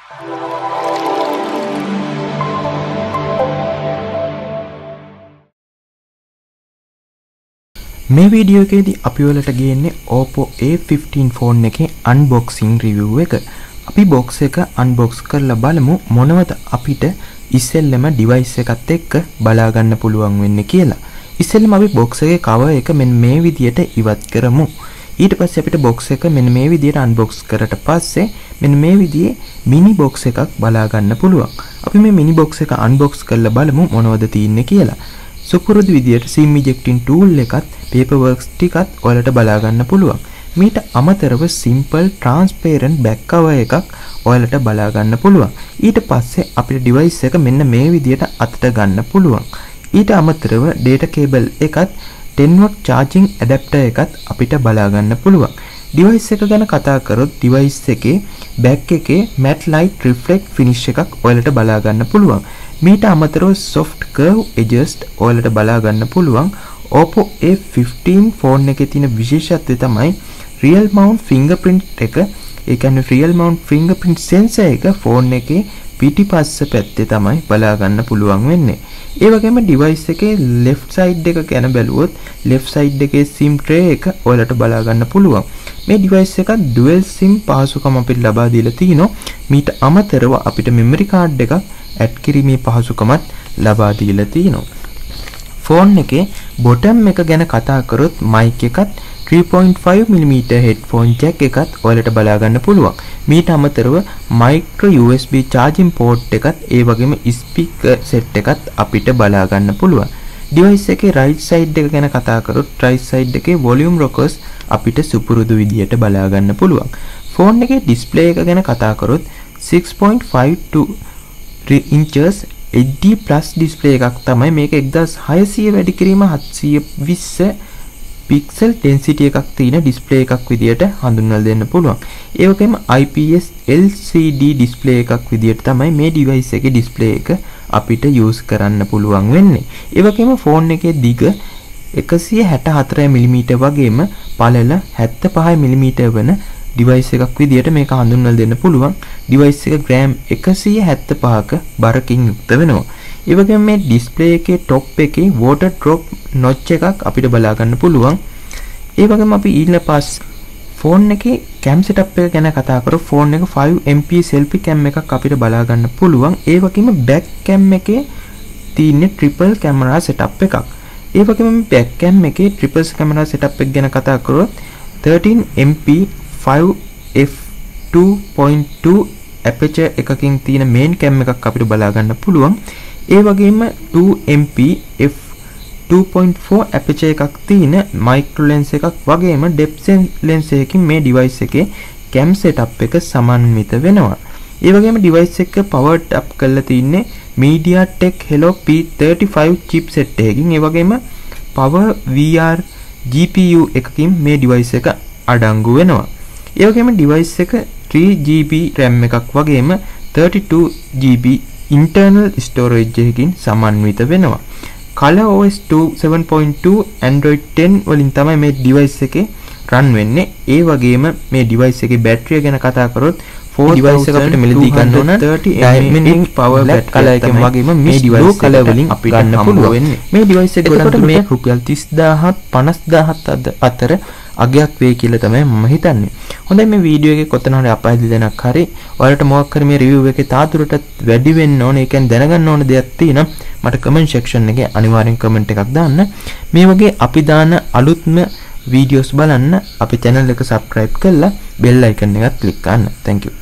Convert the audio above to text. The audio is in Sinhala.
මේ වීඩියෝ එකේදී අපි ඔයාලට ගේන්නේ Oppo A15 ෆෝන් එකේ unboxing review එක. අපි box එක unbox කරලා බලමු මොනවද අපිට ඉස්සෙල්ලම device එකත් එක්ක බලා ගන්න පුළුවන් වෙන්නේ කියලා. ඉස්සෙල්ලම අපි box එකේ cover එක මෙන්න මේ විදියට ඉවත් කරමු. ඊට පස්සේ අපිට box එක මෙන්න මේ විදියට unbox කරලා පස්සේ මෙන්න මේ විදිහේ mini box එකක් බලා ගන්න පුළුවන්. අපි මේ mini box එක unbox කරලා බලමු මොනවද තියෙන්නේ කියලා. සුපුරුදු විදියට SIM ejecting tool එකත් paperworks ටිකත් ඔයාලට බලා ගන්න පුළුවන්. මීට අමතරව simple transparent back cover එකක් ඔයාලට බලා ගන්න පුළුවන්. ඊට පස්සේ අපේ device එක මෙන්න මේ විදියට අතට ගන්න පුළුවන්. ඊට අමතරව data cable එකත් 10W charging adapter එකත් අපිට බලා ගන්න පුළුවන්. device එක ගැන කතා කරොත් device එකේ back එකේ matte light reflect finish එකක් ඔයාලට බලා ගන්න පුළුවන්. මීට අමතරව soft curve edges ඔයාලට බලා ගන්න පුළුවන්. Oppo A15 ෆෝන් එකේ තියෙන විශේෂත්වය තමයි real mount fingerprint එක. ඒ කියන්නේ real mount fingerprint sensor එක ෆෝන් එකේ පිටිපස්ස පැත්තේ තමයි බලා ගන්න පුළුවන් වෙන්නේ. ඒ වගේම device එකේ left side එක ගැන බැලුවොත් left side එකේ SIM tray එක ඔයාලට බලා ගන්න පුළුවන්. මේ device එක dual SIM පහසුකම් අපිට ලබා දීලා තිනවා. මීට අමතරව අපිට memory card එකක් ඇඩ් කිරීමේ පහසුකමත් ලබා දීලා තිනවා. ෆෝන් එකේ bottom එක ගැන කතා කරොත් mic එකත් 3.5mm headphone jack එකත් ඔයාලට බලා ගන්න පුළුවන්. මීට අමතරව micro USB charging port එකත් ඒ වගේම speaker set එකත් අපිට බලා ගන්න පුළුවන්. device එකේ right side එක ගැන කතා කරොත් right side එකේ volume rockers අපිට සුපුරුදු විදියට බලා ගන්න පුළුවන්. ෆෝන් එකේ display එක ගැන කතා කරොත් 6.52 inches HD plus display එකක් තමයි. මේක 1600 වැඩි කිරීම 720 pixel density එකක් තියෙන display එකක් විදියට හඳුන්වලා දෙන්න පුළුවන්. ඒ වගේම IPS LCD display එකක් විදියට තමයි මේ device එකේ display එක අපිට use කරන්න පුළුවන් වෙන්නේ. ඒ වගේම ෆෝන් එකේ දිග 164mm වගේම පළල 75mm වන device එකක් විදියට මේක හඳුන්වලා දෙන්න පුළුවන්. device එක gram 175ක බරකින් යුක්ත වෙනවා. ඒ වගේම මේ display එකේ top එකේ water drop notch එකක් අපිට බලා ගන්න පුළුවන්. ඒ වගේම අපි ඊළඟ පාස් ෆෝන් එකේ cam setup එක ගැන කතා කරොත් ෆෝන් එක 5MP selfie cam එකක් අපිට බලා ගන්න පුළුවන්. ඒ වගේම back cam එකේ තියෙන triple camera setup එකක්. ඒ වගේම back cam එකේ triple camera setup එක ගැන කතා කරොත් 13MP 5f2.2 aperture එකකින් තියෙන main cam එකක් අපිට බලා ගන්න පුළුවන්. ඒ වගේම 2MP f2.4 aperture එකක් තියෙන micro lens එකක් වගේම depth lens එකකින් මේ device එකේ cam setup එක සමන්විත වෙනවා. ඒ වගේම device එක powered up කරලා තින්නේ MediaTek Helio P35 chipset එකකින්. ඒ වගේම power VR GPU එකකින් මේ device එක අඩංගු වෙනවා. ඒ වගේම device එක 3GB RAM එකක් වගේම 32GB internal storage එකකින් සමන්විත වෙනවා. ColorOS 7.2 Android 10 වලින් තමයි මේ device එකේ run වෙන්නේ. ඒ වගේම මේ device එකේ battery ගැන කතා කරොත් 4 device එක අපිට මිලදී ගන්න ඕන 30mAh power battery color එකෙන් වගේම මේ device color වලින් අපිට ගන්න පුළුවන් වෙන්නේ. මේ device එක ගොඩක් මේ රුපියල් 30000ත් 50000ත් අතර අගයක් වේ කියලා තමයි මම හිතන්නේ. හොඳයි මේ වීඩියෝ එකේ කොතන හරි අපහසු දෙයක් හරි ඔයාලට මොකක් හරි මේ රිවිව් එකේ තාදුරටත් වැඩි වෙන්න ඕනේ. ඒ කියන්නේ දැනගන්න ඕන දෙයක් තියෙනවා. මට කමෙන්ට් සෙක්ෂන් එකේ අනිවාර්යෙන් කමෙන්ට් එකක් දාන්න. මේ වගේ අපි දාන අලුත්ම වීඩියෝස් බලන්න අපේ channel එක subscribe කරලා bell icon එකත් click කරන්න. Thank you.